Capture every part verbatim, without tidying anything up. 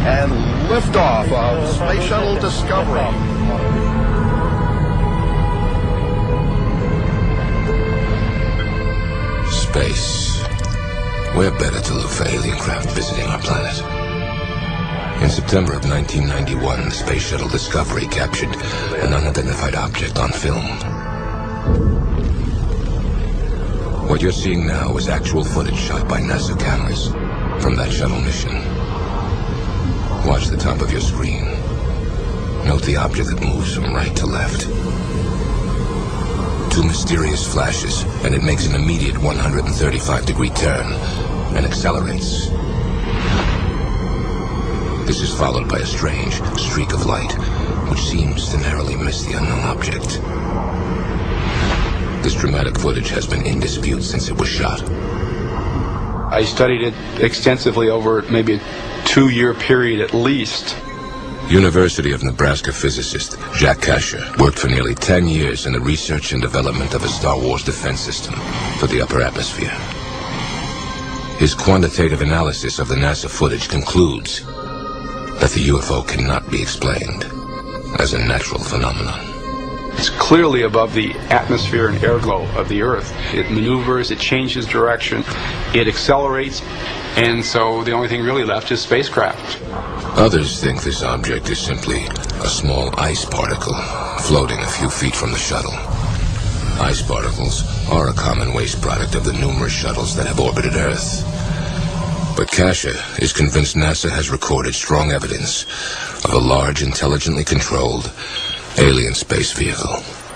and liftoff of Space Shuttle Discovery. Space. Where better to look for alien craft visiting our planet? In September of nineteen ninety-one, the Space Shuttle Discovery captured an unidentified object on film. What you're seeing now is actual footage shot by NASA cameras from that shuttle mission. Watch the top of your screen. Note the object that moves from right to left. Two mysterious flashes, and it makes an immediate one hundred thirty-five degree turn and accelerates. This is followed by a strange streak of light, which seems to narrowly miss the unknown object. This dramatic footage has been in dispute since it was shot. I studied it extensively over maybe a two-year period at least. University of Nebraska physicist Jack Kasher worked for nearly ten years in the research and development of a Star Wars defense system for the upper atmosphere. His quantitative analysis of the NASA footage concludes that the U F O cannot be explained as a natural phenomenon. It's clearly above the atmosphere and air glow of the Earth. It maneuvers, it changes direction, it accelerates, and so the only thing really left is spacecraft. Others think this object is simply a small ice particle floating a few feet from the shuttle. Ice particles are a common waste product of the numerous shuttles that have orbited Earth. But Kasher is convinced NASA has recorded strong evidence of a large, intelligently controlled alien space vehicle.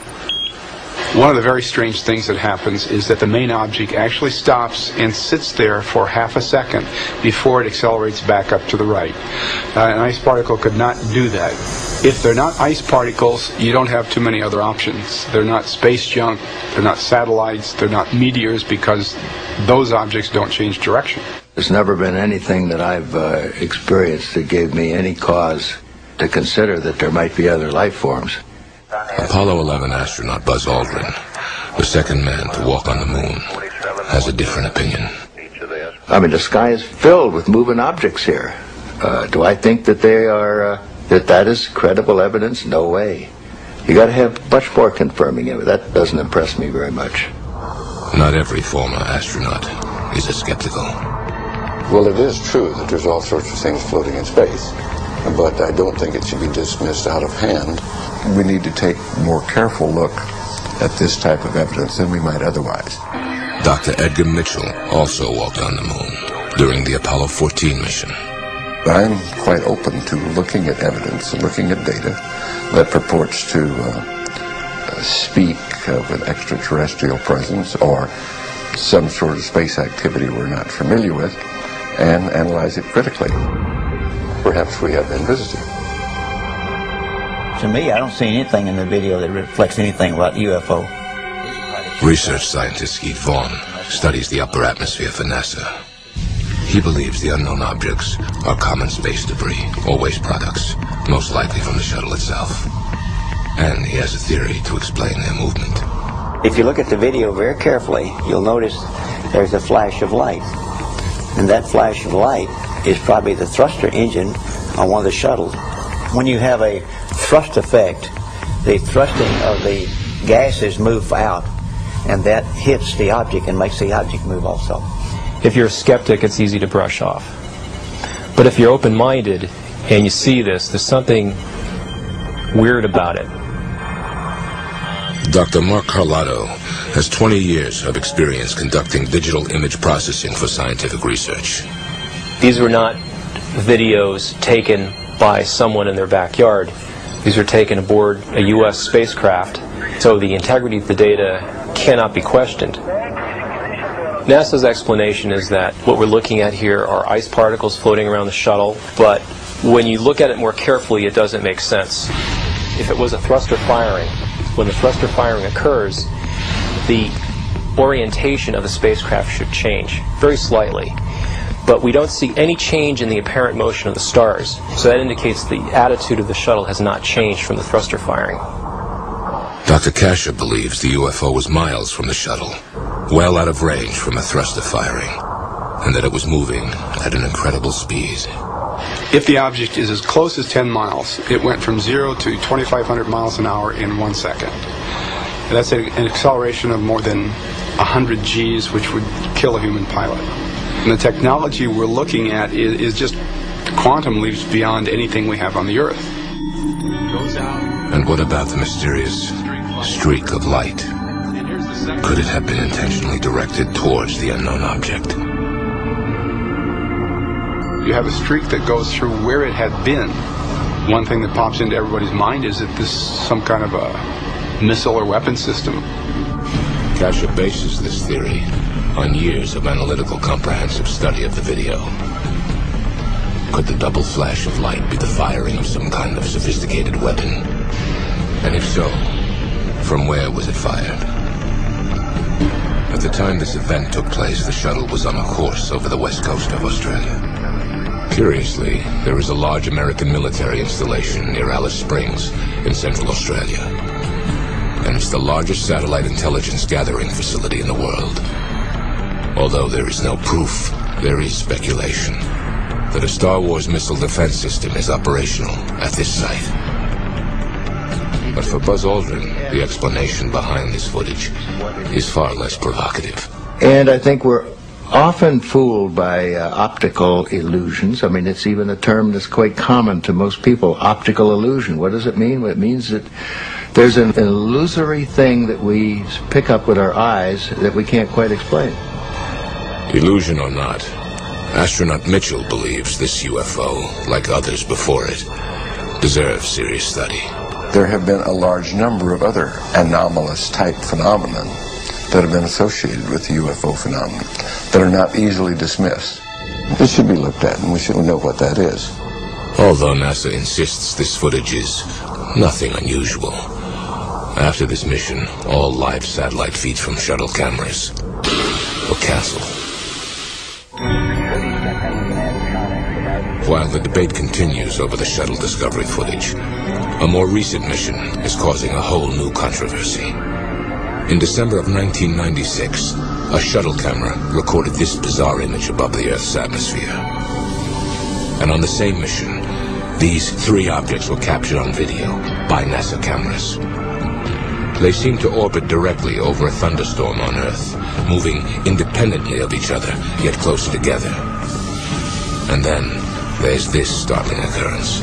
One of the very strange things that happens is that the main object actually stops and sits there for half a second before it accelerates back up to the right. Uh, an ice particle could not do that. If they're not ice particles, you don't have too many other options. They're not space junk, they're not satellites, they're not meteors, because those objects don't change direction. There's never been anything that I've uh, experienced that gave me any cause to consider that there might be other life forms. Apollo eleven astronaut Buzz Aldrin, the second man to walk on the moon, has a different opinion. I mean, the sky is filled with moving objects here. Uh, do I think that they are, uh, that that is credible evidence? No way. You got to have much more confirming evidence. That doesn't impress me very much. Not every former astronaut is as skeptical. Well, it is true that there's all sorts of things floating in space, but I don't think it should be dismissed out of hand. We need to take a more careful look at this type of evidence than we might otherwise. Doctor Edgar Mitchell also walked on the moon during the Apollo fourteen mission. I'm quite open to looking at evidence and looking at data that purports to uh, speak of an extraterrestrial presence or some sort of space activity we're not familiar with, and analyze it critically. Perhaps we have been visited. To me, I don't see anything in the video that reflects anything about U F O. Research scientist Keith Vaughn studies the upper atmosphere for NASA. He believes the unknown objects are common space debris or waste products, most likely from the shuttle itself. And he has a theory to explain their movement. If you look at the video very carefully, you'll notice there's a flash of light. And that flash of light is probably the thruster engine on one of the shuttles. When you have a thrust effect, the thrusting of the gases move out, and that hits the object and makes the object move also. If you're a skeptic, it's easy to brush off. But if you're open-minded and you see this, there's something weird about it. Doctor Mark Carlotto has twenty years of experience conducting digital image processing for scientific research. These were not videos taken by someone in their backyard. These were taken aboard a U S spacecraft, so the integrity of the data cannot be questioned. NASA's explanation is that what we're looking at here are ice particles floating around the shuttle, but when you look at it more carefully, it doesn't make sense. If it was a thruster firing, when the thruster firing occurs, the orientation of the spacecraft should change very slightly. But we don't see any change in the apparent motion of the stars, so that indicates the attitude of the shuttle has not changed from the thruster firing. Doctor Kasher believes the U F O was miles from the shuttle, well out of range from a thruster firing, and that it was moving at an incredible speed. If the object is as close as ten miles, it went from zero to twenty-five hundred miles an hour in one second. And that's a, an acceleration of more than one hundred G's, which would kill a human pilot. And the technology we're looking at is, is just quantum leaps beyond anything we have on the Earth. And what about the mysterious streak of light? Could it have been intentionally directed towards the unknown object? You have a streak that goes through where it had been. One thing that pops into everybody's mind is that this is some kind of a missile or weapon system. Kasha bases this theory on years of analytical, comprehensive study of the video. Could the double flash of light be the firing of some kind of sophisticated weapon? And if so, from where was it fired? At the time this event took place, the shuttle was on a course over the west coast of Australia. Curiously, there is a large American military installation near Alice Springs in Central Australia. And it's the largest satellite intelligence gathering facility in the world. Although there is no proof, there is speculation that a Star Wars missile defense system is operational at this site. But for Buzz Aldrin, the explanation behind this footage is far less provocative. And I think we're often fooled by uh, optical illusions. I mean, it's even a term that's quite common to most people, optical illusion. What does it mean? Well, it means that there's an, an illusory thing that we pick up with our eyes that we can't quite explain. Illusion or not, astronaut Mitchell believes this U F O, like others before it, deserves serious study. There have been a large number of other anomalous type phenomena that have been associated with the U F O phenomenon that are not easily dismissed. This should be looked at, and we should know what that is. Although NASA insists this footage is nothing unusual, after this mission, all live satellite feeds from shuttle cameras were canceled. While the debate continues over the shuttle Discovery footage, a more recent mission is causing a whole new controversy. In December of nineteen ninety-six, a shuttle camera recorded this bizarre image above the Earth's atmosphere. And on the same mission, these three objects were captured on video by NASA cameras. They seem to orbit directly over a thunderstorm on Earth, moving independently of each other, yet closer together. And then there's this startling occurrence.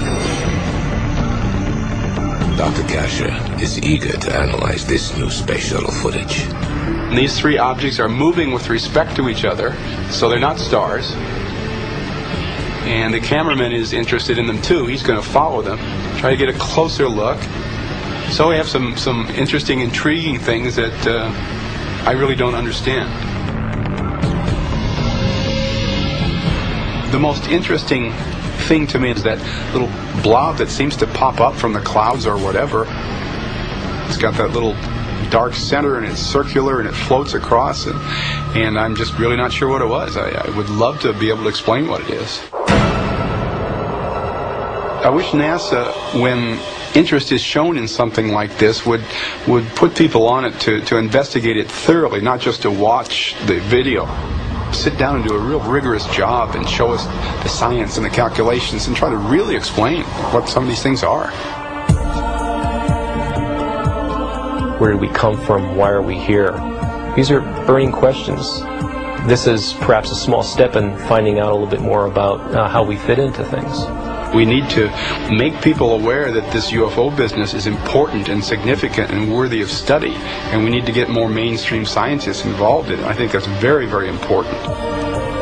Doctor Kasha is eager to analyze this new space shuttle footage. And these three objects are moving with respect to each other, so they're not stars. And the cameraman is interested in them too. He's going to follow them, try to get a closer look. So we have some, some interesting, intriguing things that uh, I really don't understand. The most interesting thing to me is that little blob that seems to pop up from the clouds or whatever. It's got that little dark center and it's circular and it floats across, and, and I'm just really not sure what it was. I, I would love to be able to explain what it is. I wish NASA, when interest is shown in something like this, would would put people on it to, to investigate it thoroughly, not just to watch the video. Sit down and do a real rigorous job and show us the science and the calculations and try to really explain what some of these things are. Where did we come from? Why are we here? These are burning questions. This is perhaps a small step in finding out a little bit more about uh, how we fit into things. We need to make people aware that this U F O business is important and significant and worthy of study, and we need to get more mainstream scientists involved in it. I think that's very, very important.